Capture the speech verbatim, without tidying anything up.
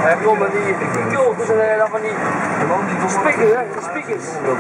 Hij komt met die kulten en dan van die speakers, hè, speakers.